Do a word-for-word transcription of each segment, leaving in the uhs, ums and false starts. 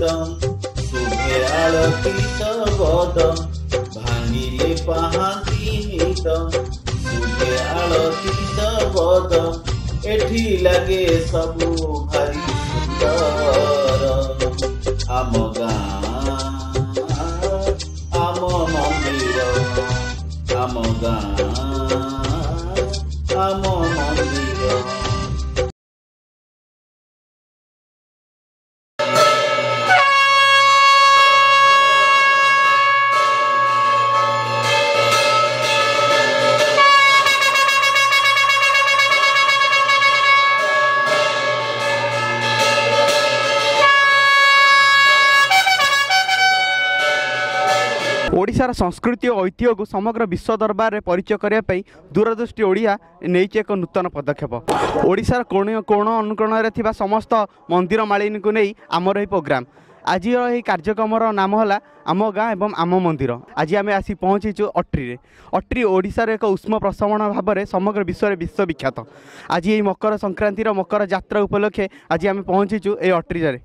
शुभे आलती बद भांगिले पाहाती निद शुभे आलती बद एठी लगे सबु भारी सुंदर आम गाँ आम मंदिर आम गाँ आम मंदिर। ओडिशार संस्कृति और ऐतिह्य को समग्र विश्व दरबार में परिचय करने दूरदृष्टि ओडिया नहीं एक नूतन पदक्षेप। ओडिशार कोण कोण अनुकोण में समस्त मंदिर मालिनी को नहीं आमर यह प्रोग्राम आज यही कार्यक्रम नाम है आम गाँ एवं आम मंदिर। आज आम आसी पहुँचीचु अट्री रे। अट्री ओडिशार एक उष्म प्रसवण भाव में समग्र विश्व में विश्वविख्यात। आज यही मकर संक्रांतिर मकर यात्रा उपलक्षे आज आम पहुँचीचु ये अट्री रे।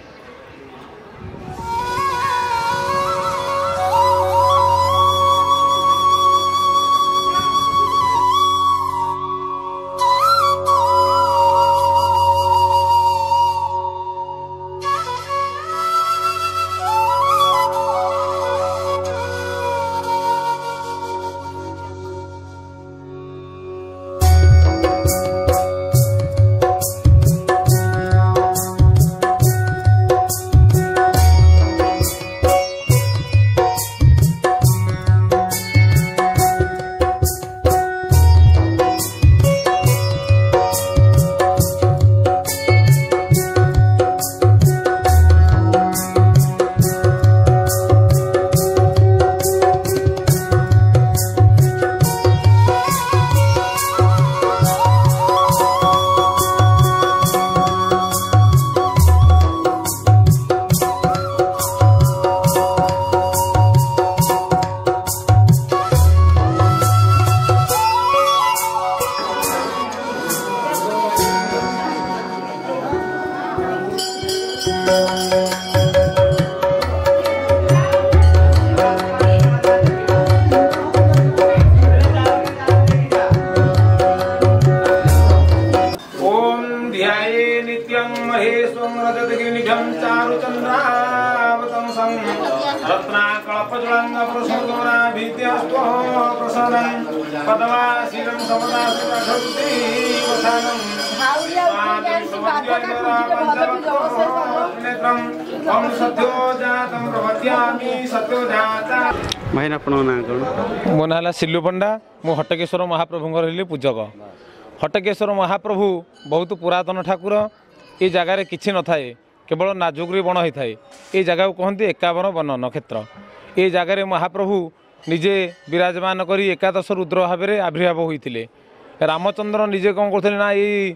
भाई आपन ना कौन? मो ना सिल्लू पंडा। मु हटकेश्वर महाप्रभु रही पूजक। हटकेश्वर महाप्रभु बहुत पुरातन ठाकुर। ये जगार किसी न थाए केवल नाजुगरी बण होता है। ये जगह को कहते एकावन वन नक्षत्र। ये जगार महाप्रभु निजे विराजमान करी एकादश रुद्र भाव में आविर्भाव होते। रामचंद्र निजे कौन करते ना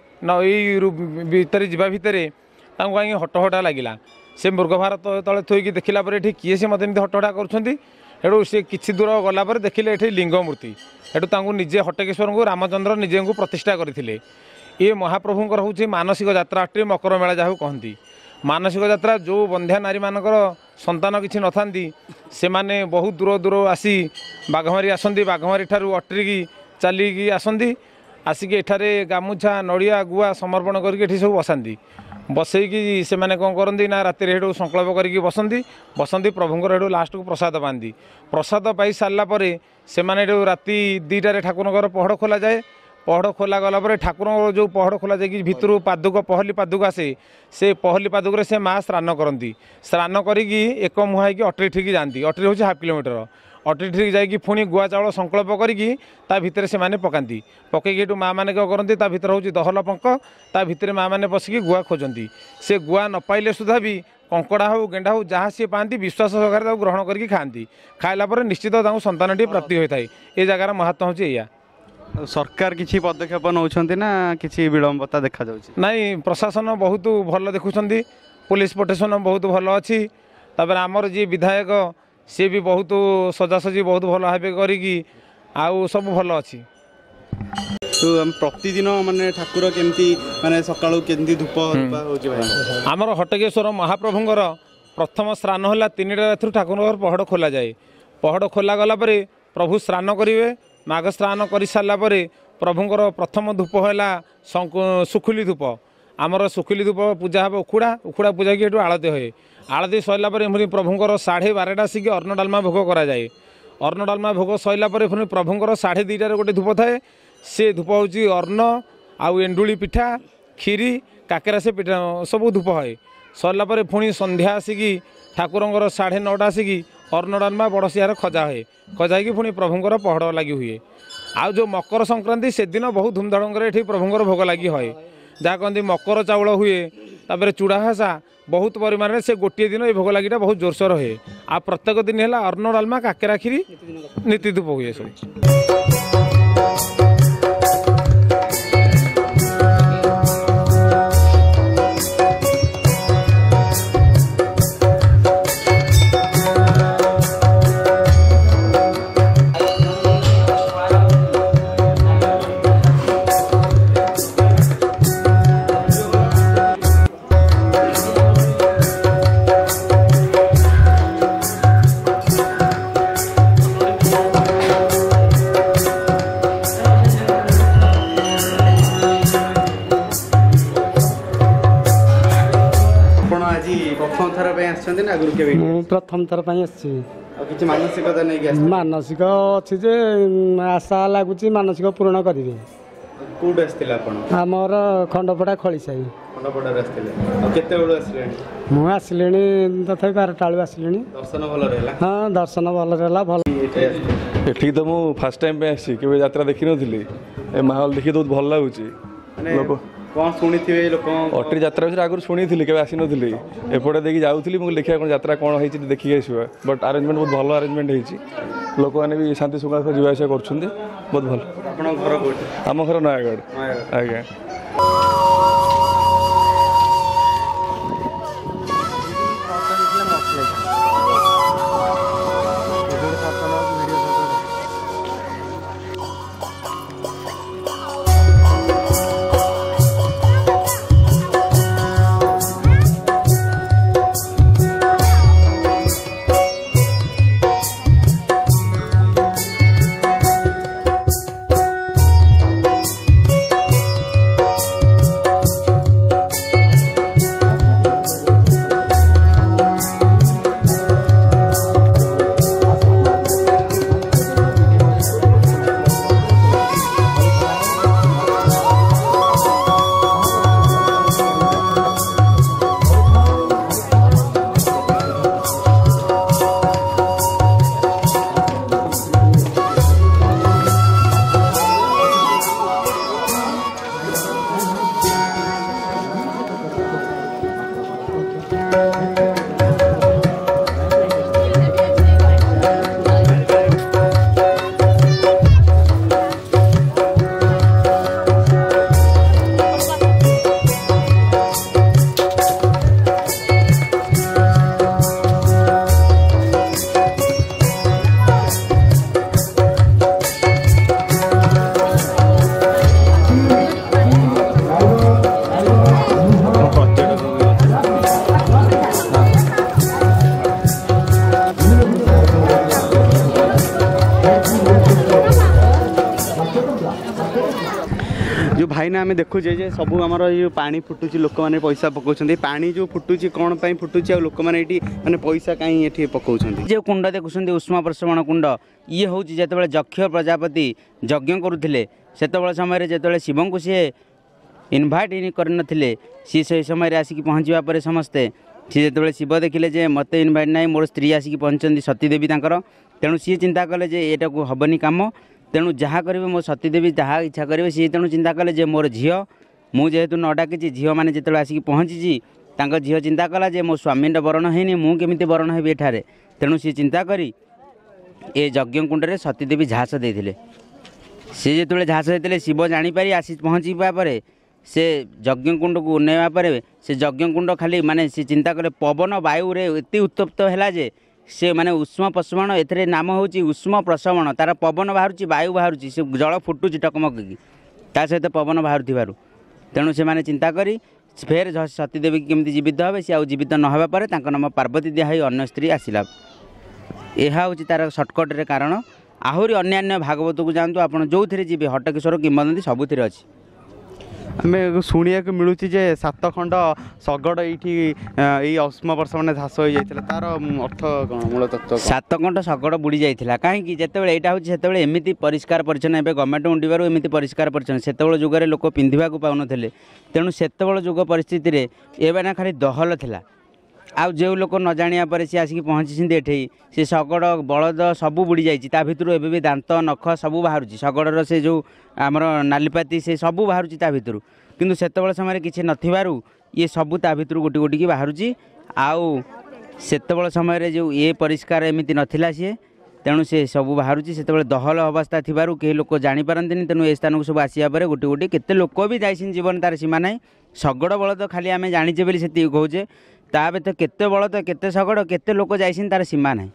यही भितर जा भितर कहीं हटहटा लगिला। से मृग भारत तले थोक देखला किए से मतलब हटहटा करूँ से किसी दूर गलापर देखिले ये लिंग मूर्ति एठू निजे हटकेश्वर को रामचंद्र निजे को प्रतिष्ठा करते। ये महाप्रभुंर हूँ मानसिक यात्रा अट्री मकर मेला जहाँ कहती। मानसिक यात्रा जो बंध्या नारी मानकर संतान किसी न था से माने बहुत दूर दूर आसी बाघमारी आसती। बाघमारी ठारू अट्रिकी चलिकी आसती। आसिक एठारे गामुछा नड़िया गुआ समर्पण करके सब बसाती। बसईकी से मैंने कौन करती ना राति हेठू संकल्प करके बसती। बसती प्रभुंर हेठू लास्ट को प्रसाद पाती। प्रसाद पाई सारापर से राति दुईटार ठाकुर पहड़ खोल जाए। पहड़ खोला गला ठाकुर जो पहड़ खोल जाए भितर पादुक पहली पादुक आसे से पहली पादुक से माँ स्नान करती। स्नान करी एक मुहाई अट्री ठीक जाती। अट्री हूँ हाफ किलोमीटर। अट्री ठीक जाकि पुणी गुआ चाउल संकल्प करी से माने पकाती। पकईकि ये माँ मैंने क्या करती भर हूँ दहल पंक ता भितर माँ मैंने बसिकी गुआ खोजती। से गुआ न पाइले सुधा भी कंकड़ा हो गेंडा हो जहाँ सी पाती विश्वास सहकार ग्रहण करके खाती। खाइला निश्चित संतान प्राप्ति होता है। ये जगार महत्व हूँ या सरकार किसी पदक्षेप नौकरी ना किसी विलंबता देखा जाउछि? नहीं प्रशासन बहुत भल देखुं। पुलिस प्रोटेक्शन बहुत भल अच्छी। तापर आमर जी विधायक सी भी बहुत सजासजी बहुत भल भाव करी आउ सब भल अच्छी। तो हम प्रतिदिन माने ठाकुर केमती माने सकाळू केमती धूप होउछि भाई? आमर हटकेश्वर महाप्रभुंर प्रथम स्नान है तीन टा रात ठाकुर पहड़ खोल जाए पहड़ खोला गला प्रभु स्नान करेंगे माघ स्नान कर सारापर प्रभुंर प्रथम धूप है सुखुली धूप आमर सुखुली धूप पूजा हे उखुड़ा उखुड़ा पूजा की आलती हुए आलती सरलापर प्रभुंर साढ़े बारटा आसिक अन्न डालमा भोग कराए अन्न डालमा भोग सरलापर पुणी प्रभुंर साढ़े दुईटार गोटे धूप थाए से धूप हूँ अन्न आउ एंडुली पिठा खीरी काकेरा से पिठा सब धूप है सरलापर पुणी संध्या आसिक ठाकुर साढ़े नौटा आसिक अन्न डालमा बड़ सियार खजा हुए खजा कि पुणी प्रभुंर पहड़ लगी हुए आउ जो मकर संक्रांति से दिन बहुत धूमधाम ये प्रभुंर भोग लगी है जहाँ कहते मकर चाउल हुए तापर चूड़ा भाषा बहुत परिमाण से गोटे दिन ये भोग लगिटा बहुत जोरसोर हुए आ प्रत्येक दिन है अन्न डालमा काकेरा खीरी नीति धूप हुए सब प्रथम थर किसी मानसिकता नहीं मानसिक अच्छी जे आशा लगुच मानसिक पूर्ण करेंगे कौट आसते आमर खंडपड़ा खड़ीसाई मुझे आसिले तथा बारटा बेलू आसिले दर्शन भल हाँ दर्शन भल रहा भल ये तो मुझे फास्ट टाइम पे आसी के यात्रा देखी नी माहौल देखिए बहुत भल लगुच लोक कौन शुणी लोक अट्री यात्रा विषय आगुरी शुणी के आसी नी एपटे देखिए जाऊँगी मुझे देखिए कौन यात्रा कौन होती देखिए आसवा बट आरेंजमेंट बहुत भल आरेंजमेंट होती लोक मैंने भी शांति सुखा जीवा आसा कर बहुत भल आम घर नयागढ़ आज्ञा भाई ना आम देखुचे जे सब आमर ये पानी फुटुची लोक मैंने पैसा पकाउछन्ती पानी जो फुटुची कौन पाई फुटुची आ लोक मैंने एठी माने पैसा काई एठी पकाउछन्ती जे कुंड देखुछन्ती उष्मा प्रसवण कुंड ये हूँ जिते जक्ष प्रजापति यज्ञ करुले से समय जिते शिव को सी इनभाइट करनथिले सी से समय आसिक पहुँचा पर समस्ते सी जो शिव देखिले जे मत इनभाइट ना मोर स्त्री आसिक पहुँचती सतीदेवी तांकर तेणु सी चिंता कले जे एटा को हबनी काम तेणु जहाँ करेंगे मो सतीदेवी जहाँ इच्छा करेंगे सी तेणु चिंता कले जे मोर झील मुझे न डाकी झील मैंने जिते आसिक पहुँची झील चिंता कला जे मो स्वामी बरण है मुझे बरण हेबी एठारे तेणु सी चिंता करी ए यज्ञ कुंड सतीदेवी झाँस देते सी जो झाँस देते शिव जापारी आसी पहुँची पर से यज्ञ कुंड को उन्नयवा पर से यज्ञ कुंड खाली माने सी चिंता कले पवन वायु रे एत उत्तप्त है जे से माने उष्म प्रसवण ए नाम हूँ उष्म प्रसवण तार पवन बाहर वायु बाहर से जल फुटुची टकमक ता सहित पवन बाहर तेणु से माने चिंता करी फेर सतीदेवी केमती जीवित हे सी आउ जीवित नहबा पर नाम पार्वती दिया अन्य स्त्री आसला यह हूँ तार सर्टकट्रे कारण आहरी अन्य भागवत को जातु आप जो थे जी हटकेश्वर किंवदंती सबुथिरे अच्छी आम शुणा मिलूँ जे सात खंड शगड़ ये अश्म वर्ष मैंने झास हो जाता तार अर्थ कौन मूल तत्व सात खंड शगड़ बुड़ी जाता कहीं जिते यहाँ हूँ से एमती परिष्कार परिच्छन ए गवर्नमेंट उंडार एमती परिष्कार परिच्छन से जुगे लोक पिंधा पाऊन तेणु से जुग परिस्थिति रे एवं खाली दहल थिला आउ जो लोक न जानिया पर सी आसिक पहुँची एठे से शगड़ बलद सबू बुड़ी जाता भितर एवं भी दांत नख सबू बाहर शगड़र से जो आमर नालीपाती से सबू बाहर भितर किंतु सेतबेले समय किसी नथिबारु ये सबू ता भितर गोटी गोटी की बाहर आउ सेतबेले समय जो ये परिष्कार एमती नथिला सी तेणु से सबू बाहर से दहल अवस्था थिबारु कई लोक जानीपारती तेणु ए स्थान को सब आसिया पर गोटी गोटी केते लोक भी जाइछिन जीवन तार सीमा ना शगड़ बलद खाली आम जानीचे बोली से कहूचे ता तो केते बलद केते शगड़ केते लोक जाइछिन तार सीमा ना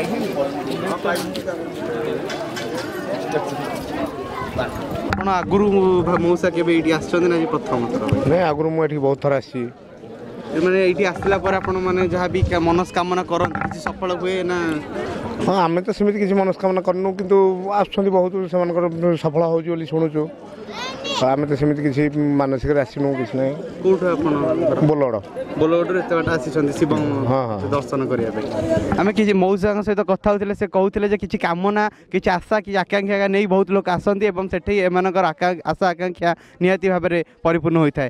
ଆପଣ ଆଗରୁ ମଉସା କେବେ ଏଇଠି ଆସିଛନ୍ତି ନା ପ୍ରଥମ ଥର ନାଇଁ ଆଗରୁ ମୁଁ ଏଠି ବହୁତ ଥର ଆସିଛି ମାନେ ଏଇଠି ଆସିଲା ପରେ ଆପଣ ମାନେ ଯାହା ବି ମନସ୍କାମନା କରନ୍ତି କିଛି ସଫଳ ହୁଏ ନା ହଁ ଆମେ ତ ସେମିତି କିଛି ମନସ୍କାମନା କରିନୁ କିନ୍ତୁ ଆସୁଛନ୍ତି ବହୁତ ସେମାନଙ୍କର ସଫଳ ହେଉଛି ବୋଲି ଶୁଣୁଛୁ ଆମେ ତ ସେମିତି କିଛି ମାନସିକରେ ଆସିନୁ କିଛି ନାହିଁ କେଉଁଠୁ ଆପଣ ବୋଲଗଡ଼ ବୋଲଗଡ଼ରୁ ଏତେ ବାଟ ଆସିଛନ୍ତି ଶିବ ଦର୍ଶନ କରିବା ପାଇଁ ଆମେ କିଛି ମଉସାଙ୍କ ସହିତ କଥା ହେଉଥିଲେ ସେ କହୁଥିଲେ ଯେ କିଛି କାମନା କିଛି ଆଶା କିଛି ଆକାଂକ୍ଷା ନେଇ ବହୁତ ଲୋକ ଆସନ୍ତି ଏବଂ ସେଠି ଏମାନଙ୍କର ଆଶା ଆକାଂକ୍ଷା ନିହାତି ଭାବରେ ପରିପୂର୍ଣ୍ଣ ହୋଇଥାଏ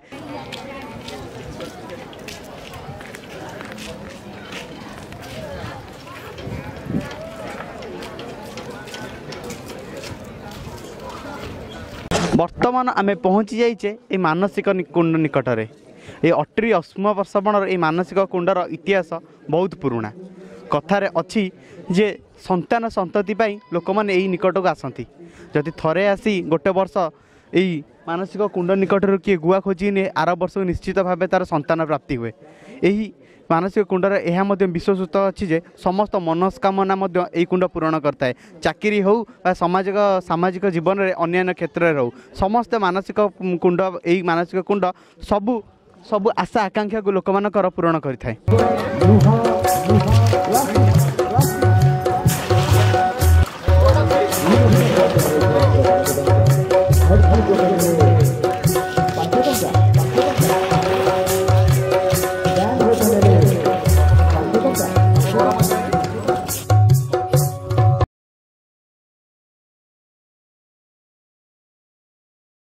बर्तमान आम पहुँची जाइचे ये मानसिक कुंड निकटरे ये अट्री अश्म वर्षवणर ये मानसिक कुंडर इतिहास बहुत पुराणा कथार अच्छी जे संतान संतति लोक मैंने यही निकट को आसती जदि थरे आसी गोटे वर्ष यही मानसिक कुंड निकटर किए गुआ खोजी ने आर वर्ष निश्चित भाव तार संतान प्राप्ति हुए यही मानसिक कुंडर यह विश्वसूत अच्छी जे समस्त मनस्कामना यही कुंड पूरण करता है चाकरी हो सामाजिक सामाजिक जीवन में अन्य क्षेत्र में हो समस्त मानसिक कुंड यही मानसिक कुंड सबू सबू आशा आकांक्षा को लोक मान पूरण करता है।